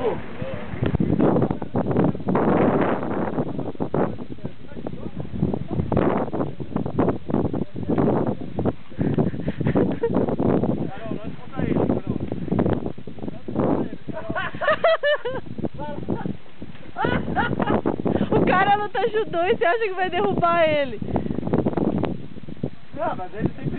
O cara não te ajudou e você acha que vai derrubar ele. Não, mas ele tem